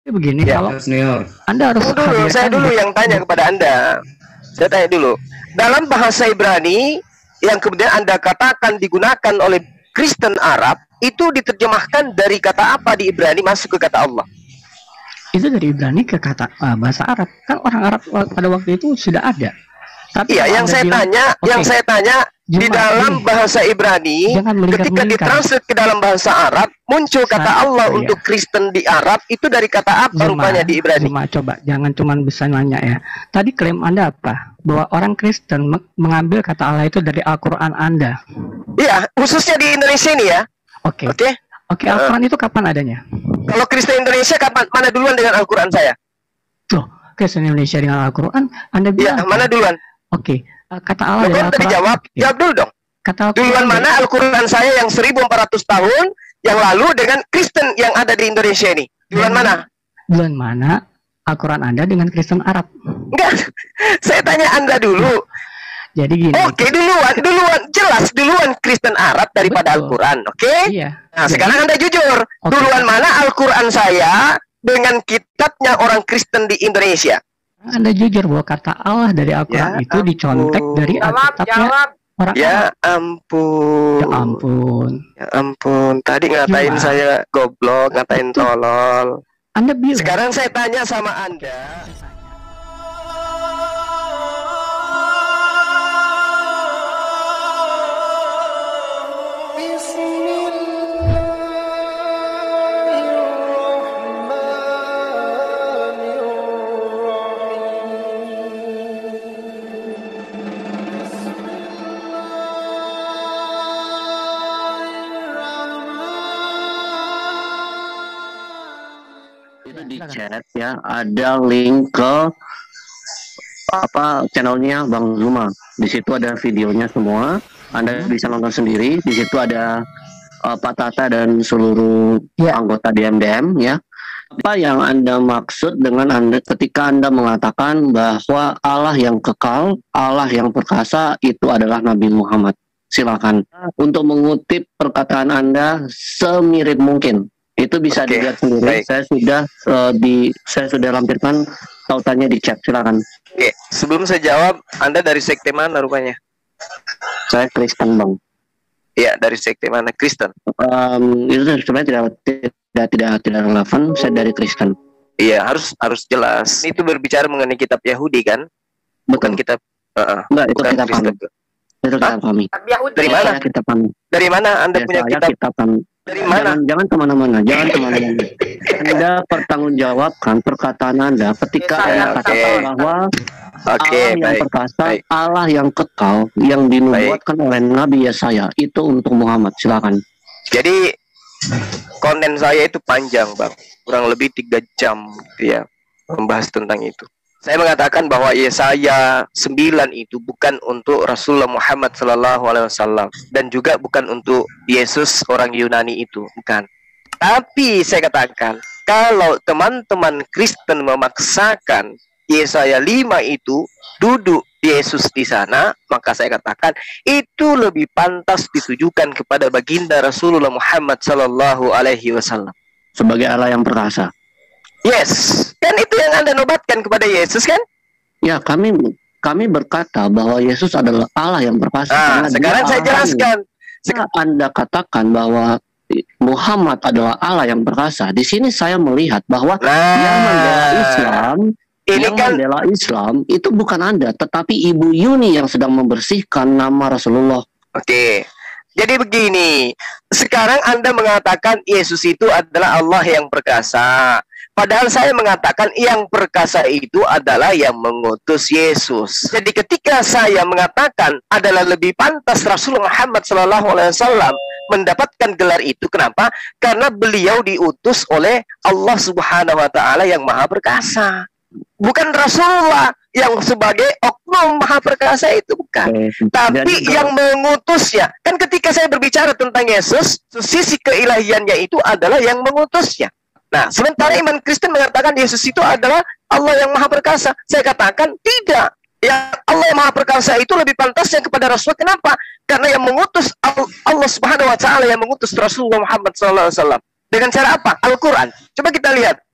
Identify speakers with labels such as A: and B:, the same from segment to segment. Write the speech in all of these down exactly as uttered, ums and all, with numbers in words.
A: begini,
B: ya,
A: kalau
B: senior.
A: Anda harus
C: Tunggu dulu, saya dulu yang tanya kepada Anda. Saya tanya dulu. Dalam bahasa Ibrani yang kemudian Anda katakan digunakan oleh Kristen Arab, itu diterjemahkan dari kata apa di Ibrani masuk ke kata Allah?
A: Itu dari Ibrani ke kata uh, bahasa Arab. Kan orang Arab pada waktu itu sudah ada. Tapi
C: iya, yang
A: Anda
C: saya
A: bilang,
C: tanya,
A: okay,
C: yang saya tanya di dalam bahasa Ibrani, ketika ditranslate ke dalam bahasa Arab, muncul kata
A: Saya,
C: Allah
A: oh,
C: untuk
A: iya.
C: Kristen di Arab, itu dari kata apa
A: Zuma,
C: rupanya di Ibrani?
A: Zuma, coba, jangan cuma bisa nanya ya. Tadi klaim Anda apa? Bahwa orang Kristen mengambil kata Allah itu dari Al-Quran Anda.
C: Iya, khususnya di Indonesia ini ya.
A: Oke.
C: Okay. Oke. Okay?
A: Oke, okay, Al-Quran uh, itu kapan adanya?
C: Kalau Kristen Indonesia kapan? Mana duluan dengan Al-Quran saya?
A: Loh, Kristen Indonesia dengan Al-Quran, Anda bilang?
C: Iya, mana duluan?
A: Oke, okay. Kata Allah
C: dari Al-Quran. Dijawab, ya. Jawab dulu dong. Kata duluan mana Al-Quran saya yang seribu empat ratus tahun yang lalu dengan Kristen yang ada di Indonesia ini? Duluan mana?
A: Duluan mana Al-Quran Anda dengan Kristen Arab?
C: Enggak, saya tanya Anda dulu. Jadi gini. Oke, okay, duluan, duluan, jelas duluan Kristen Arab daripada Al-Quran, oke? Okay?
A: Iya.
C: Nah, jadi, sekarang Anda jujur, okay. Duluan mana Al-Quran saya dengan kitabnya orang Kristen di Indonesia?
A: Anda jujur bahwa kata Allah dari Al-Quran ya, itu dicontek dari Alkitabnya orang
C: ya
A: Arab.
C: ampun.
A: Ya ampun.
C: Ya ampun. Tadi ngatain Cuma, saya goblok, ngatain itu, tolol.
A: Anda bilang.
C: Sekarang saya tanya sama Anda.
D: Di chat ya ada link ke apa channelnya Bang Zuma. Di situ ada videonya semua. Anda bisa nonton sendiri. Di situ ada uh, Pak Tata dan seluruh ya. anggota D M D M ya. Apa yang Anda maksud dengan Anda ketika Anda mengatakan bahwa Allah yang kekal, Allah yang perkasa itu adalah Nabi Muhammad? Silakan untuk mengutip perkataan Anda semirip mungkin. Itu bisa okay. dilihat sendiri. Baik. Saya sudah uh, di saya sudah lampirkan tautannya di chat. Silakan.
C: Oke, sebelum saya jawab, Anda dari sekte mana rupanya?
D: Saya Kristen, Bang.
C: Iya, dari sekte mana? Kristen.
D: Um, itu sebenarnya tidak tidak tidak tidak relevan. Saya dari Kristen.
C: Iya, harus harus jelas. Itu berbicara mengenai kitab Yahudi kan? Bukan
D: Betul.
C: kitab uh,
D: Enggak, itu
C: bukan
D: kitab
C: Kristen.
D: Kami. Itu kitab kami.
C: Dari mana?
D: Ya, kitab kami.
C: Dari mana Anda
D: ya,
C: punya kitab?
D: kitab kami.
C: Dari mana?
D: Jangan, jangan kemana-mana, jangan kemana-mana. Anda pertanggungjawabkan perkataan Anda ketika
C: okay,
D: Anda
C: okay.
D: katakan bahwa
C: okay,
D: Allah yang
C: baik,
D: perkasa,
C: baik.
D: Allah yang kekal, yang dinubuatkan oleh Nabi Yesaya itu untuk Muhammad. Silakan.
C: Jadi konten saya itu panjang, Bang, kurang lebih tiga jam, gitu ya, membahas tentang itu. Saya mengatakan bahwa Yesaya sembilan itu bukan untuk Rasulullah Muhammad Sallallahu Alaihi Wasallam dan juga bukan untuk Yesus orang Yunani itu, bukan. Tapi saya katakan kalau teman-teman Kristen memaksakan Yesaya lima itu duduk Yesus di sana, maka saya katakan itu lebih pantas ditujukan kepada baginda Rasulullah Muhammad Sallallahu Alaihi Wasallam
D: sebagai Allah yang perkasa.
C: Yes, kan itu yang Anda nobatkan kepada Yesus kan?
D: Ya, kami kami berkata bahwa Yesus adalah Allah yang perkasa.
C: Nah, sekarang saya jelaskan.
D: Sekarang Anda katakan bahwa Muhammad adalah Allah yang perkasa. Di sini saya melihat bahwa
C: nah,
D: yang membela Islam,
C: ini
D: yang
C: kan
D: membela Islam itu bukan Anda, tetapi Ibu Yuni yang sedang membersihkan nama Rasulullah.
C: Oke. Jadi begini, sekarang Anda mengatakan Yesus itu adalah Allah yang perkasa. Padahal saya mengatakan yang perkasa itu adalah yang mengutus Yesus. Jadi ketika saya mengatakan adalah lebih pantas Rasulullah Muhammad Sallallahu Alaihi Wasallam mendapatkan gelar itu, kenapa? Karena beliau diutus oleh Allah Subhanahu Wa Taala yang Maha Perkasa. Bukan Rasulullah yang sebagai oknum Maha Perkasa itu, bukan. Oke. Tapi jadi, yang mengutusnya. Kan ketika saya berbicara tentang Yesus, sisi keilahiannya itu adalah yang mengutusnya. Nah, sementara iman Kristen mengatakan Yesus itu adalah Allah yang Maha Perkasa. Saya katakan tidak. Yang Allah yang Maha Perkasa itu lebih pantasnya kepada Rasul. Kenapa? Karena yang mengutus Allah Subhanahu Wa Taala yang mengutus Rasulullah Muhammad Sallallahu Alaihi Wasallam dengan cara apa? Al-Quran. Coba kita lihat.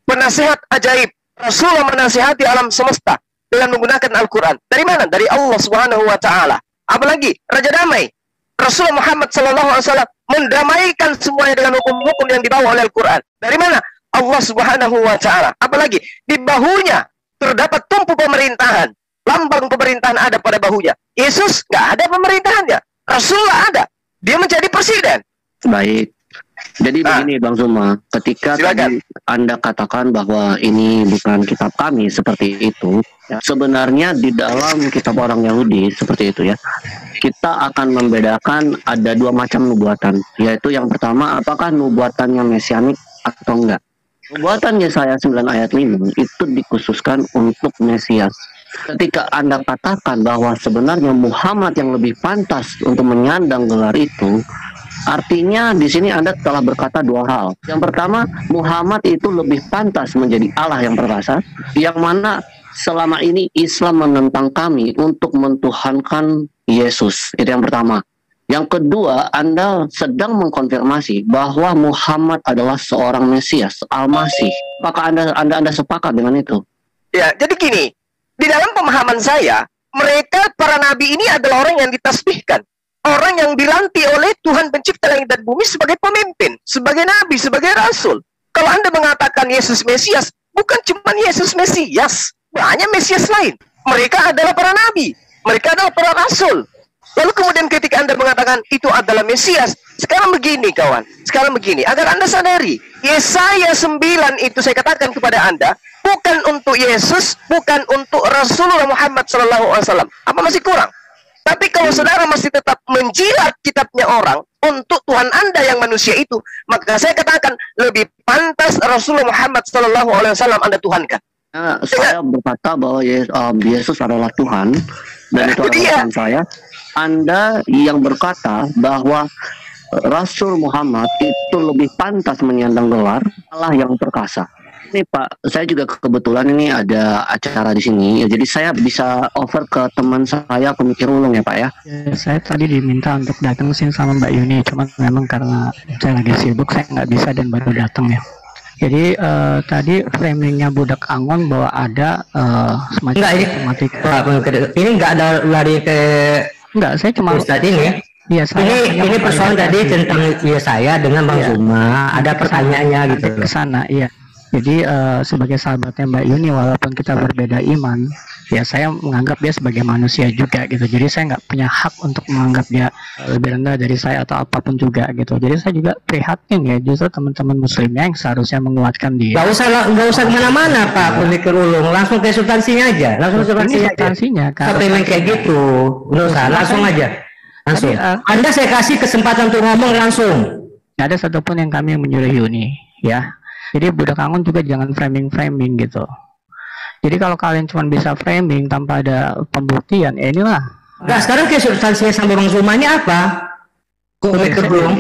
C: penasihat ajaib. Rasulullah menasihati alam semesta dengan menggunakan Al-Quran. Dari mana? Dari Allah Subhanahu wa Ta'ala. Apalagi Raja Damai, Rasulullah Muhammad Sallallahu Alaihi Wasallam mendamaikan semuanya dengan hukum-hukum yang dibawa oleh Al-Quran. Dari mana? Allah Subhanahu wa Ta'ala. Apalagi di bahunya terdapat tumpu pemerintahan. Lambang pemerintahan ada pada bahunya. Yesus nggak ada pemerintahannya. Rasulullah ada. Dia menjadi presiden.
D: Baik. Jadi nah, begini Bang Zuma, ketika tadi Anda katakan bahwa ini bukan kitab kami seperti itu, ya, sebenarnya di dalam kitab orang Yahudi seperti itu ya, kita akan membedakan ada dua macam nubuatan, yaitu yang pertama, apakah nubuatannya mesianik atau enggak. Nubuatan Yesaya sembilan ayat lima itu dikhususkan untuk Mesias. Ketika Anda katakan bahwa sebenarnya Muhammad yang lebih pantas untuk menyandang gelar itu, artinya di sini Anda telah berkata dua hal. Yang pertama, Muhammad itu lebih pantas menjadi Allah yang perkasa, yang mana selama ini Islam menentang kami untuk mentuhankan Yesus. Itu yang pertama. Yang kedua, Anda sedang mengkonfirmasi bahwa Muhammad adalah seorang Mesias, Al-Masih. Apakah Anda, Anda Anda sepakat dengan itu?
C: Ya, jadi gini, di dalam pemahaman saya, mereka para nabi ini adalah orang yang ditasbihkan. Orang yang dilantik oleh Tuhan pencipta langit dan bumi sebagai pemimpin, sebagai nabi, sebagai rasul. Kalau Anda mengatakan Yesus Mesias, bukan cuma Yesus Mesias, banyak Mesias lain. Mereka adalah para nabi, mereka adalah para rasul. Lalu kemudian ketika Anda mengatakan itu adalah Mesias, sekarang begini kawan, sekarang begini, agar Anda sadari, Yesaya sembilan itu saya katakan kepada Anda, bukan untuk Yesus, bukan untuk Rasulullah Muhammad Sallallahu Alaihi Wasallam. Apa masih kurang? Tapi kalau saudara masih tetap menjilat kitabnya orang untuk Tuhan Anda yang manusia itu, maka saya katakan lebih pantas Rasulullah Muhammad Sallallahu Alaihi Wasallam Anda tuhankan.
D: Nah, saya berkata bahwa Yesus adalah Tuhan dan itu adalah Tuhan saya. Anda yang berkata bahwa Rasul Muhammad itu lebih pantas menyandang gelar Allah yang perkasa. Ini Pak, saya juga kebetulan ini ada acara di sini, ya, jadi saya bisa offer ke teman saya pemikir ulung ya Pak ya.
A: Ya, saya tadi diminta untuk datang sini sama Mbak Yuni, cuman memang karena saya lagi sibuk saya nggak bisa dan baru datang ya. Jadi uh, tadi framingnya Budak Angon bahwa ada uh, semacam
B: enggak, ini, ini nggak ada lari ke
A: enggak, saya cuma
B: Ustaz ini.
A: Iya, saya
B: ini ini persoalan tadi tentang ya saya dengan Bang ya. Zuma, ada pertanyaannya gitu
A: ke sana, iya. Jadi uh, sebagai sahabatnya Mbak Yuni, walaupun kita berbeda iman, ya saya menganggap dia sebagai manusia juga gitu. Jadi saya nggak punya hak untuk menganggap dia lebih rendah dari saya atau apapun juga gitu. Jadi saya juga prihatin ya, justru teman-teman muslimnya yang seharusnya menguatkan dia.
B: Nggak usah nggak usah kemana-mana Pak pemikir ulung, langsung ke substansinya aja, langsung ke substansinya.
A: substansinya kan.
B: Sampai main kayak gitu, nggak usah, langsung aja. Langsung. Tadi, uh, Anda saya kasih kesempatan untuk ngomong langsung.
A: Nggak ada satupun yang kami yang menyuruh Yuni, ya. Jadi Budak Angon juga jangan framing-framing gitu. Jadi kalau kalian cuma bisa framing tanpa ada pembuktian, ya inilah.
B: Nah sekarang kayak substansinya sampai Bang Zuma ini apa? Kok mikir belum?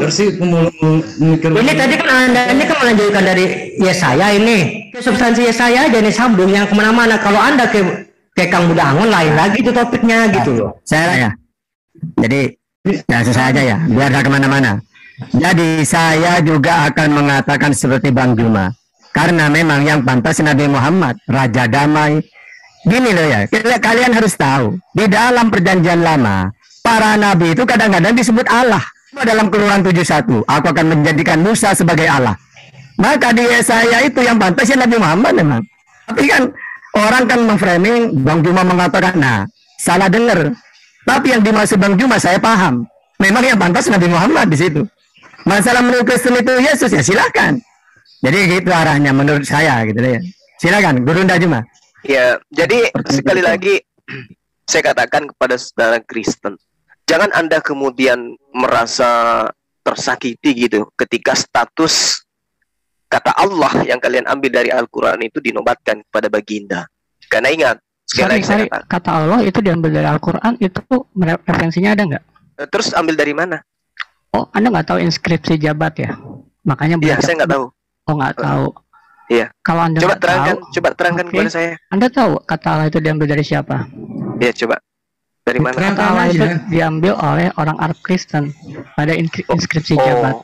B: Ini tadi kan Anda ini kan melanjutkan dari Yesaya ini. Ke substansi Yesaya aja nih sambung yang kemana-mana. Kalau Anda ke kayak Kang Budak Angon lain lagi itu topiknya gitu loh.
E: Saya ya. Jadi ya selesai aja ya, biar gak kemana-mana. Jadi saya juga akan mengatakan seperti Bang Zuma, karena memang yang pantas Nabi Muhammad, Raja Damai. Gini loh ya, kalian harus tahu, di dalam perjanjian lama, para nabi itu kadang-kadang disebut Allah. Dalam Keluaran tujuh satu, aku akan menjadikan Musa sebagai Allah. Maka di Yesaya itu yang pantas ya Nabi Muhammad memang. Tapi kan orang kan memframing, Bang Zuma mengatakan, nah salah dengar. Tapi yang dimaksud Bang Zuma saya paham. Memang yang pantas Nabi Muhammad di situ. Masalah menurut Kristen itu Yesus ya silakan. Jadi gitu arahnya menurut saya gitu ya. Silakan Guru Ndajuma.
C: Ya, jadi sekali lagi saya katakan kepada saudara Kristen, jangan Anda kemudian merasa tersakiti gitu ketika status kata Allah yang kalian ambil dari Al-Quran itu dinobatkan kepada baginda. Karena ingat, sekali lagi saya katakan,
A: kata Allah itu diambil dari Al-Quran, itu referensinya ada nggak?
C: Terus ambil dari mana?
A: Oh, Anda nggak tahu inskripsi jabat ya? Makanya
C: Iya, saya nggak tahu.
A: Oh, nggak tahu.
C: Iya.
A: Kalau Anda
C: coba terangkan,
A: tahu,
C: coba terangkan okay. kepada saya.
A: Anda tahu kata Allah itu diambil dari siapa?
C: Iya, coba. Dari mana?
A: Kata Allah itu diambil oleh orang Arab Kristen pada inskripsi
C: oh.
A: jabat.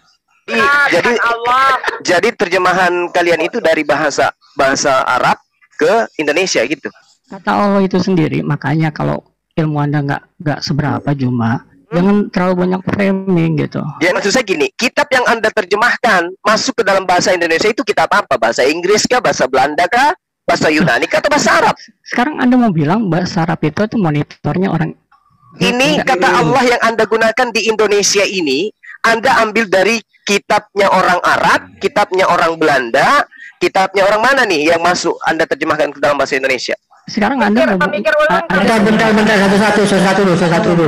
C: Nah, jadi Allah. Jadi terjemahan kalian itu dari bahasa bahasa Arab ke Indonesia gitu.
A: Kata Allah itu sendiri, makanya kalau ilmu Anda nggak nggak seberapa cuma hmm. jangan terlalu banyak framing gitu.
C: Ya maksud saya gini, kitab yang Anda terjemahkan masuk ke dalam bahasa Indonesia itu kitab apa? Bahasa Inggris kah? Bahasa Belanda kah? Bahasa Yunani kah? Atau bahasa Arab?
A: Sekarang Anda mau bilang bahasa Arab itu tuh monitornya orang.
C: Ini enggak, kata Allah yang Anda gunakan di Indonesia ini, Anda ambil dari kitabnya orang Arab, kitabnya orang Belanda, kitabnya orang mana nih yang masuk Anda terjemahkan ke dalam bahasa Indonesia?
A: Sekarang Anda mau
B: bentar bentar bentar satu-satu satu-satu dulu satu dulu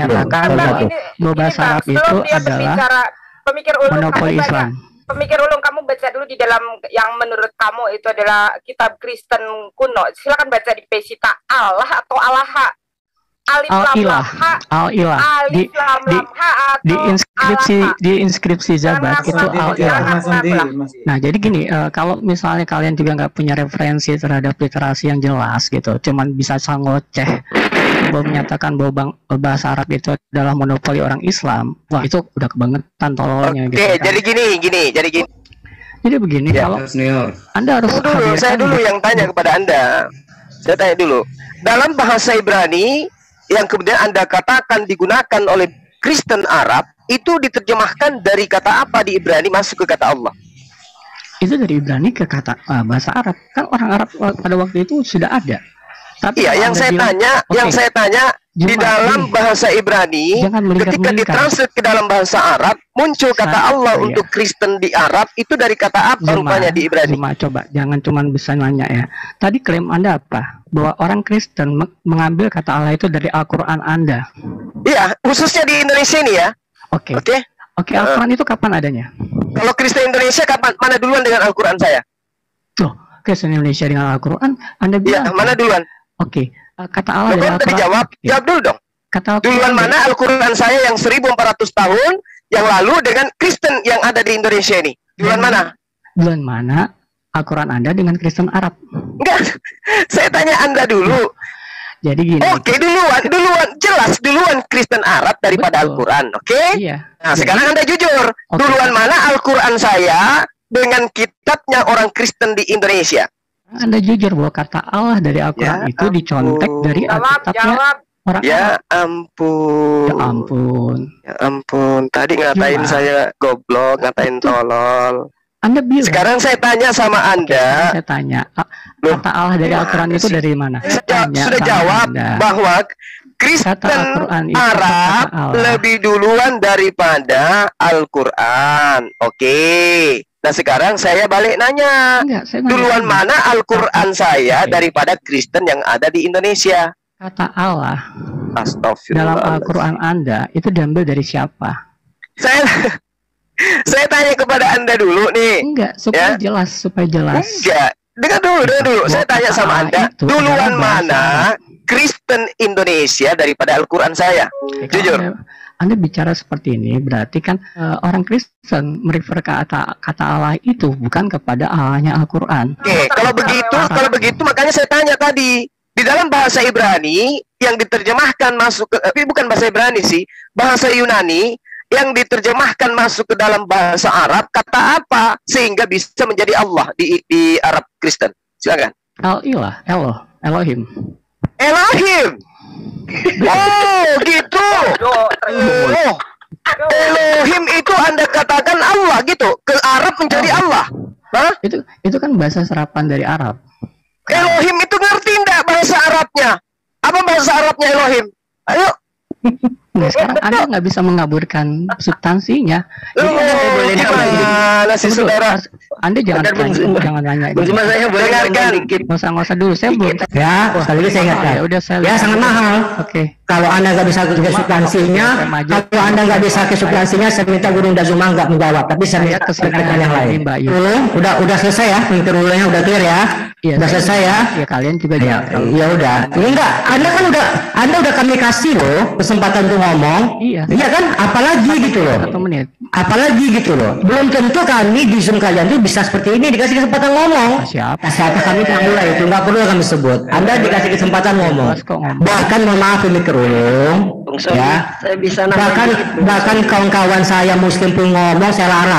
A: bahwa bahasa Arab itu adalah
F: pemikir ulung
A: monopoli Islam.
F: Pemikir ulung, kamu baca dulu di dalam yang menurut kamu itu adalah kitab Kristen kuno. Silakan baca di Pesita Allah atau Allah. Alif
A: al
F: lam
A: ilah,
F: ha,
A: al ilah di di, di inskripsi alaha. Di inskripsi Zabat itu al ilah. Nah jadi gini, uh, kalau misalnya kalian juga nggak punya referensi terhadap literasi yang jelas gitu, cuman bisa sangoceh bahwa menyatakan bahwa bang, bahasa Arab itu adalah monopoli orang Islam, wah itu udah kebangetan tololnya.
C: Oke,
A: gitu, kan.
C: jadi gini, gini, jadi gini.
A: Jadi begini, ya, kalau Anda harus
C: dulu, dulu saya dulu yang tanya kepada Anda. Saya tanya dulu. Dalam bahasa Ibrani yang kemudian Anda katakan digunakan oleh Kristen Arab, itu diterjemahkan dari kata apa di Ibrani masuk ke kata Allah?
A: Itu dari Ibrani ke kata uh, bahasa Arab. Kan orang Arab pada waktu itu sudah ada. Tapi
C: iya, yang saya bilang, tanya, okay, yang saya tanya Juma, di dalam ini, bahasa Ibrani, ketika ditranslate ke dalam bahasa Arab, muncul kata Sa Allah iya. untuk Kristen di Arab, itu dari kata apa Juma, rupanya di Ibrani?
A: Juma, coba, jangan cuma bisa nanya ya. Tadi klaim Anda apa? Bahwa orang Kristen mengambil kata Allah itu dari Al-Quran Anda.
C: Iya, khususnya di Indonesia ini ya.
A: Oke. Okay.
C: Oke. Okay?
A: Oke, okay, Al-Quran uh, itu kapan adanya?
C: Kalau Kristen Indonesia kapan? Mana duluan dengan Al-Quran saya?
A: Loh, Kristen Indonesia dengan Al-Quran, Anda bilang.
C: Iya, mana duluan?
A: Oke, okay. uh, kata Allah
C: dari Al-Quran. Dijawab, okay. Jawab dulu dong.
A: Kata
C: duluan mana Al-Quran saya yang seribu empat ratus tahun yang lalu dengan Kristen yang ada di Indonesia ini? Duluan hmm. mana?
A: Duluan mana Al-Quran Anda dengan Kristen Arab?
C: Enggak, saya tanya Anda dulu.
A: Jadi gini.
C: Oke, okay, duluan, duluan, jelas duluan Kristen Arab daripada Al-Quran, oke? Okay?
A: Iya.
C: Nah, jadi, sekarang Anda jujur, okay. Duluan mana Al-Quran saya dengan kitabnya orang Kristen di Indonesia?
A: Anda jujur bahwa kata Allah dari Al-Quran ya, itu ampun. Dicontek dari Alkitabnya orang
C: Ya
A: Arab.
C: ampun.
A: Ya ampun.
C: Ya ampun. Tadi ngatain Cuma. saya goblok, ngatain itu. tolol.
A: Anda bilang.
C: Sekarang saya tanya sama Anda.
A: Oke, saya tanya, kata Allah dari Al-Quran itu dari mana?
C: Saya tanya, sudah jawab anda. bahwa Kristen Arab lebih duluan daripada Al-Quran. Oke. Nah sekarang saya balik nanya, Enggak, saya duluan nanya. mana Al-Quran saya okay. daripada Kristen yang ada di Indonesia?
A: Kata Allah
C: Astagfirullah.
A: Dalam Al-Quran Anda itu diambil dari siapa?
C: Saya saya tanya kepada Anda dulu nih.
A: Enggak, supaya ya? jelas, supaya jelas.
C: Enggak, dengar dulu, dengar dulu. Saya tanya sama Anda, duluan mana Kristen Indonesia daripada Al-Quran saya? Oke, jujur.
A: Anda, anda bicara seperti ini, berarti kan uh, orang Kristen merefer ke kata, kata Allah itu bukan kepada Allahnya Al-Quran.
C: Oke, kalau begitu, kalau begitu makanya saya tanya tadi. Di dalam bahasa Ibrani yang diterjemahkan masuk ke, tapi bukan bahasa Ibrani sih, bahasa Yunani yang diterjemahkan masuk ke dalam bahasa Arab, kata apa sehingga bisa menjadi Allah di, di Arab Kristen? Silakan.
A: Al-Ilah, Eloh, Elohim.
C: Elohim. Oh, gitu. Oh. Elohim itu Anda katakan Allah gitu. Ke Arab menjadi Allah. Hah?
A: Itu itu kan bahasa serapan dari Arab.
C: Elohim itu ngerti enggak bahasa Arabnya? Apa bahasa Arabnya Elohim? Ayo.
A: Nah, sekarang Anda nggak bisa mengaburkan substansinya.
C: Jadi oh, Anda boleh
A: gimana sih saudara? Anda jangan tanya, jangan nanya.
C: Cuma saya boleh dengarkan dikit.
A: Nggak usah nggak usah dulu. Saya belum.
B: Ya, sekali lagi saya ingatkan.
A: Ya udah saya.
B: Ya sangat mahal.
A: Oke. Okay.
B: Kalau Anda nggak bisa ke substansinya, kalau Anda nggak bisa ke substansinya, saya minta Guru Dazuma nggak menjawab. Tapi saya minta kesempatan yang lain. Dulu, udah udah selesai ya, penginternulnya udah clear ya.
A: Iya,
B: udah selesai ya.
A: Ya kalian juga
B: ya. Ya udah. Ini enggak. Anda kan udah, Anda udah kami kasih loh kesempatan untuk ngomong.
A: Iya.
B: Iya kan? Apalagi gitu loh.
A: Satu menit.
B: Apalagi gitu loh. Belum tentu kami di Zoom kalian tuh bisa seperti ini dikasih kesempatan ngomong.
A: Siapa?
B: Siapa kami tak mulai itu nggak perlu kami sebut. Anda dikasih kesempatan ngomong. Bahkan mohon maaf ini kerulung. Ya. Saya bisa bahkan bahkan kawan-kawan saya Muslim pun ngomong saya larang. Oke?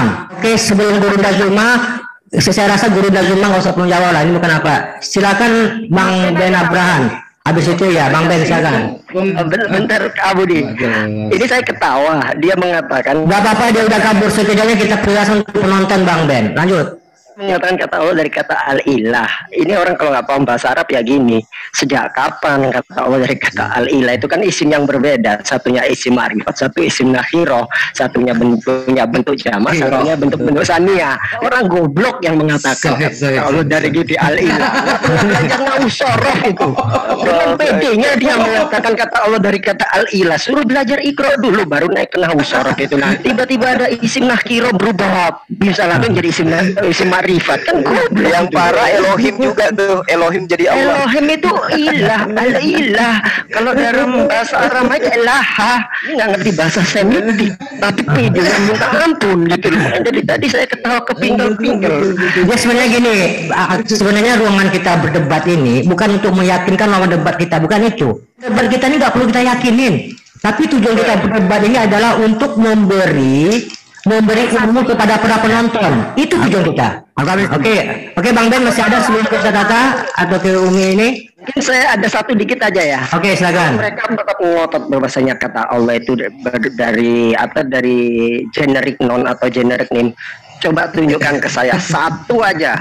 B: Oke, sebelum Guru Dazuma, saya rasa Guru Dazuma nggak usah menjawab lah. Ini bukan apa. Silakan Bang Ben Abraham. Habis itu ya Bang Ben silakan.
D: Bentar Kak Budi. Ini saya ketawa. Dia mengatakan.
B: Gak apa-apa, dia udah kabur. Setidaknya kita perhiasan untuk penonton Bang Ben. Lanjut.
D: Menyatakan kata Allah dari kata al-ilah. Ini orang kalau nggak paham bahasa Arab ya gini. Sejak kapan kata Allah dari kata al-ilah? Itu kan isim yang berbeda. Satunya isim ma'rifat, satu isim nakhiroh, satunya bentuknya bentuk jama, satunya bentuk bentuk saniyah. Orang goblok yang mengatakan kalau dari gitu al-ilah. Belajar nausoroh itu. Dengan pedenya dia mengatakan kata Allah dari kata al-ilah. Suruh belajar ikro dulu baru naik ke nausoroh itu. Nah, tiba-tiba ada isim nakhiroh berubah bisa langsung jadi isim isim rifat kan
C: yang para Elohim juga tuh, Elohim jadi Allah.
D: Elohim itu ilah, al-ilah. Kalau dalam bahasa Arab aja ilaha. Ini nggak ngerti bahasa Semitik, tapi pede minta ampun gitu loh. Jadi tadi saya ketawa kepinggal-pinggal.
B: Ya sebenarnya gini, sebenarnya ruangan kita berdebat ini bukan untuk meyakinkan lawan debat kita, bukan itu. Debat kita ini nggak perlu kita yakinin, tapi tujuan kita berdebat ini adalah untuk memberi memberi ilmu kepada para penonton. Itu tujuan kita. Oke, okay. oke okay, Bang Ben masih ada sebelum kita kata atau ke Umi ini?
D: Mungkin saya ada satu dikit aja ya.
B: Oke, okay, silakan.
D: Mereka tetap ngotot bahwasanya kata Allah itu dari apa dari generic non atau generic name. Coba tunjukkan ke saya satu aja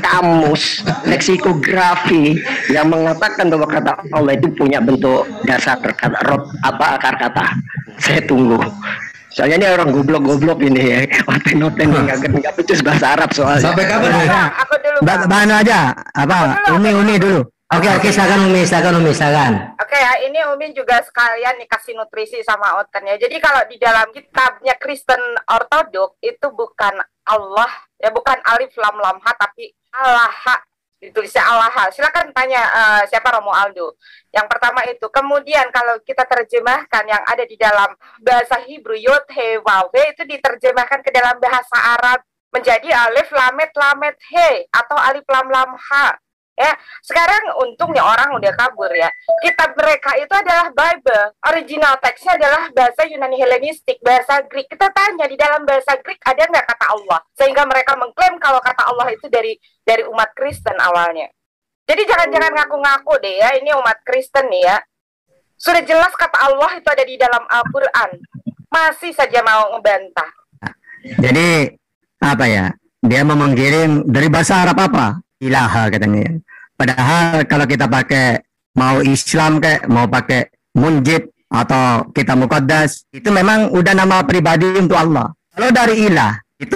D: kamus leksikografi yang mengatakan bahwa kata Allah itu punya bentuk dasar kata rob apa akar kata. Saya tunggu. Soalnya ini orang goblok-goblok ini ya. Noten-noten yang nggak nggak pecus bahasa Arab soalnya.
E: Sampai kapan?
F: Nah, aku dulu.
E: Bahan aja. Apa? Umi-umi dulu.
B: Oke, oke, silakan Umi, silakan Umi, silakan.
F: Oke ya, ini Umi juga sekalian nih kasih nutrisi sama Oten ya. Jadi kalau di dalam kitabnya Kristen Ortodok itu bukan Allah, ya bukan alif lam lam ha, tapi Allah. Ditulisnya Allah. Silakan tanya uh, siapa Romo Aldo. Yang pertama itu. Kemudian kalau kita terjemahkan yang ada di dalam bahasa Hebrew Yod He Waw He itu diterjemahkan ke dalam bahasa Arab menjadi alif lamet lamet he atau alif lam lam ha. Ya, sekarang untungnya orang udah kabur ya. Kitab mereka itu adalah Bible. Original teksnya adalah bahasa Yunani Helenistik, bahasa Greek. Kita tanya di dalam bahasa Greek ada nggak kata Allah? Sehingga mereka mengklaim kalau kata Allah itu dari dari umat Kristen awalnya. Jadi jangan-jangan ngaku-ngaku deh ya, ini umat Kristen nih ya. Sudah jelas kata Allah itu ada di dalam Al-Quran. Masih saja mau ngebantah.
E: Jadi apa ya? Dia mau menggiring dari bahasa Arab apa? Ilaha katanya. Padahal kalau kita pakai mau Islam kayak mau pakai munjid atau kita muqaddas itu memang udah nama pribadi untuk Allah. Kalau dari ilah itu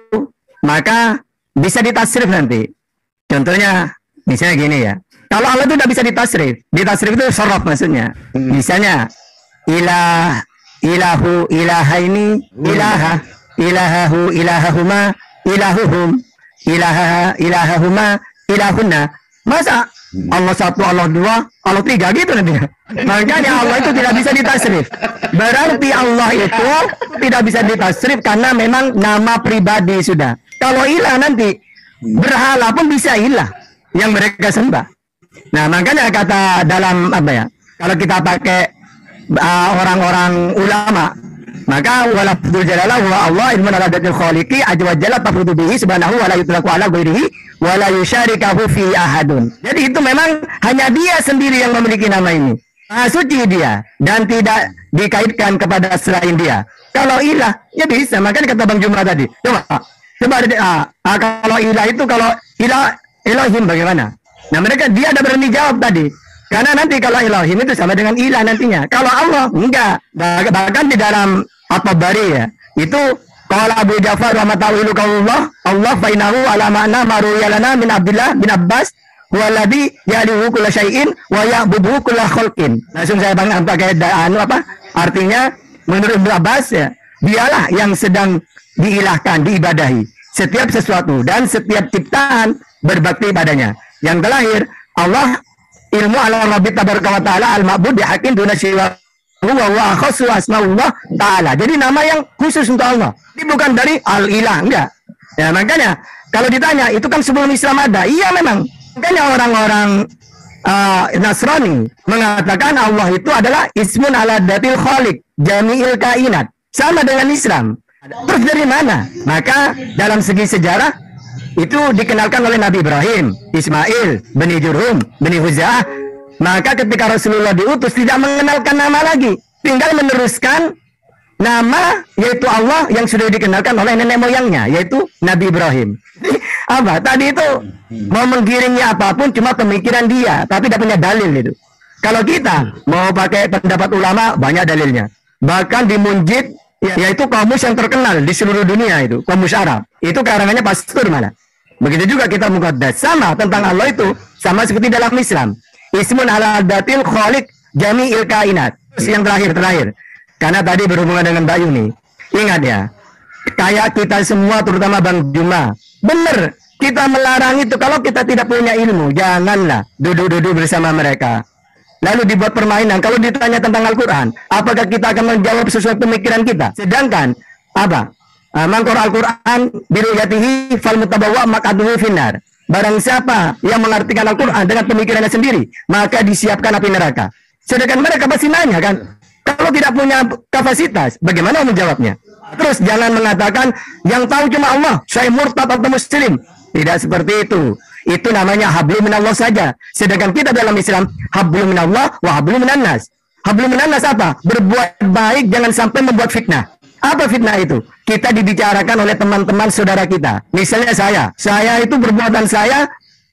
E: maka bisa ditasrif nanti. Contohnya misalnya gini ya. Kalau Allah itu udah bisa ditasrif. Ditasrif itu sorof maksudnya. Misalnya ilah ilahu ilaha ini ilaha ilahahu ilahahuma ilahuhum ilaha ilahahuma ilahuna. Masa Allah satu, Allah dua, Allah tiga gitu nanti. Makanya Allah itu tidak bisa ditasrif. Berarti Allah itu tidak bisa ditasrif karena memang nama pribadi sudah. Kalau ilah nanti berhala pun bisa ilah yang mereka sembah. Nah makanya kata dalam apa ya? Kalau kita pakai uh, orang-orang ulama, maka walafdul jalalah wa Allah ilmun ala datil khaliqi ajwa jalla tafrudu bihi subhanahu wa la yutlaku ala ghairihi wa la yusyarikahu fi ahadun. Jadi itu memang hanya dia sendiri yang memiliki nama ini. Maha suci dia dan tidak dikaitkan kepada selain dia. Kalau ilah ya bisa. Makanya kata Bang Jumlah tadi. Coba coba ah, ah, kalau ilah itu kalau ilah Elohim bagaimana? Nah mereka dia ada berani jawab tadi. Karena nanti kalau Elohim itu sama dengan ilah nantinya. Kalau Allah enggak. Bahkan di dalam At-Tabari ya. Itu kalau Abu Ja'far wa matawilu kaulullah Allah fainahu ala ma'na maruyalana min Abdullah bin Abbas waladhi ya'lihu kulla syai'in wa ya'buduhu kulla khalqin. Langsung saya bang pakai anu apa? Artinya menurut Ibnu Abbas ya, dialah yang sedang diilahkan, diibadahi setiap sesuatu dan setiap ciptaan berbakti padanya. Yang terakhir Allah ilmu ala rabbi tabaraka wa ta'ala al-ma'bud bihaqqin duna syai'a huwa wa khassu asmaullah ta'ala. Jadi nama yang khusus untuk Allah. Ini bukan dari al-ilah, enggak. Ya makanya kalau ditanya itu kan sebelum Islam ada. Iya memang. Makanya orang-orang uh, Nasrani mengatakan Allah itu adalah ismun ala datil khaliq jami'il kainat. Sama dengan Islam. Terus dari mana? Maka dalam segi sejarah itu dikenalkan oleh Nabi Ibrahim, Ismail, Bani Jurhum, Bani Huzah. Maka ketika Rasulullah diutus tidak mengenalkan nama lagi, tinggal meneruskan nama yaitu Allah yang sudah dikenalkan oleh nenek moyangnya, yaitu Nabi Ibrahim. Apa? Tadi itu mau menggiringnya apapun cuma pemikiran dia, tapi tidak punya dalil itu. Kalau kita mau pakai pendapat ulama, banyak dalilnya. Bahkan di Munjid, yaitu kamus yang terkenal di seluruh dunia itu, kamus Arab. Itu karangannya Pastur malah. Begitu juga kita Muqaddas. Sama tentang Allah itu, sama seperti dalam Islam. Ismun ala datil khaliq jami'il kainat. Terus yang terakhir-terakhir. Karena tadi berhubungan dengan Mbak Yuni. Ingat ya, kayak kita semua, terutama Bang Juma. Benar, kita melarang itu. Kalau kita tidak punya ilmu, janganlah duduk-duduk bersama mereka. Lalu dibuat permainan. Kalau ditanya tentang Al-Quran, apakah kita akan menjawab sesuai pemikiran kita? Sedangkan apa? Mangkor Al-Quran biruyatihi fal mutabawa maq'aduhu finnar. Barang siapa yang mengartikan Al-Quran dengan pemikirannya sendiri, maka disiapkan api neraka. Sedangkan mereka pasti nanya kan, kalau tidak punya kapasitas, bagaimana menjawabnya? Terus jangan mengatakan yang tahu cuma Allah, saya murtad atau muslim. Tidak seperti itu. Itu namanya hablum minallah saja. Sedangkan kita dalam Islam hablum minallah wa hablum minannas. Hablum minannas apa? Berbuat baik, jangan sampai membuat fitnah. Apa fitnah itu? Kita dibicarakan oleh teman-teman saudara kita. Misalnya saya, saya itu perbuatan saya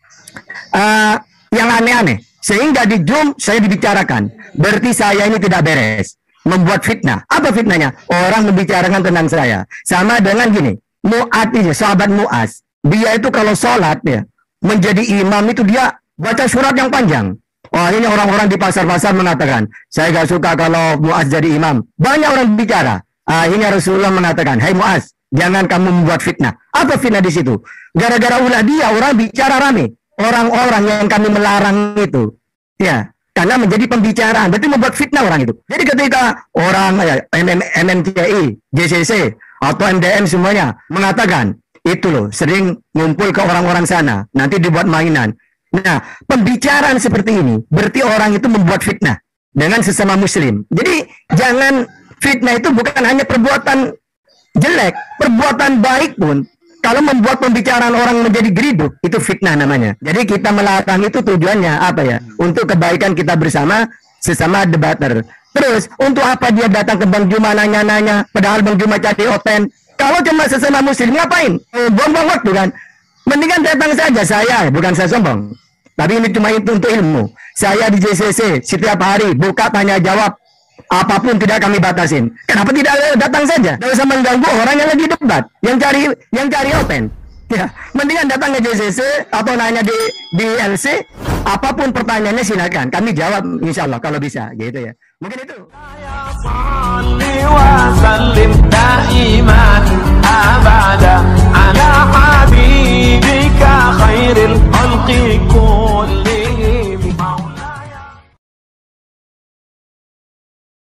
E: uh, yang aneh-aneh. Sehingga di Zoom saya dibicarakan. Berarti saya ini tidak beres. Membuat fitnah. Apa fitnahnya? Orang membicarakan tentang saya. Sama dengan gini. Mu'ad itu, sahabat Mu'az. Dia itu kalau sholat ya, menjadi imam itu dia baca surat yang panjang. Oh, ini orang-orang di pasar-pasar mengatakan, saya gak suka kalau Mu'az jadi imam. Banyak orang bicara. Akhirnya Rasulullah mengatakan, hai Mu'az, jangan kamu membuat fitnah. Apa fitnah di situ? Gara-gara ulah dia, orang bicara rame. Orang-orang yang kami melarang itu, ya, karena menjadi pembicaraan, berarti membuat fitnah orang itu. Jadi ketika orang ya, M M T I, J C C, atau M D M semuanya mengatakan, itu loh, sering ngumpul ke orang-orang sana, nanti dibuat mainan. Nah, pembicaraan seperti ini, berarti orang itu membuat fitnah dengan sesama muslim. Jadi, jangan fitnah itu bukan hanya perbuatan jelek, perbuatan baik pun. Kalau membuat pembicaraan orang menjadi geriduk, itu fitnah namanya. Jadi kita melarang itu tujuannya apa ya? Untuk kebaikan kita bersama, sesama debater. Terus, untuk apa dia datang ke Bang Juma nanya-nanya, padahal Bang Juma jadi open. Kalau cuma sesama muslim, ngapain? Eh, buang-buang waktu kan? Mendingan datang saja saya, bukan saya sombong. Tapi ini cuma itu untuk ilmu. Saya di J C C, setiap hari buka tanya jawab. Apapun tidak kami batasin. Kenapa tidak datang saja? Tidak usah mengganggu orang yang lagi debat, yang cari yang cari open. Ya, mendingan datang ke J C C atau nanya di di L C, apapun pertanyaannya silakan. Kami jawab insya Allah kalau bisa, gitu ya. Mungkin itu. ala habibika khairil khalqi kulli